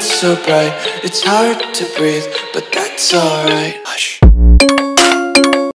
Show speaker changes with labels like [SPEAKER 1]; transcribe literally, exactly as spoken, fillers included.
[SPEAKER 1] so bright, it's hard to breathe, but that's alright. Hush.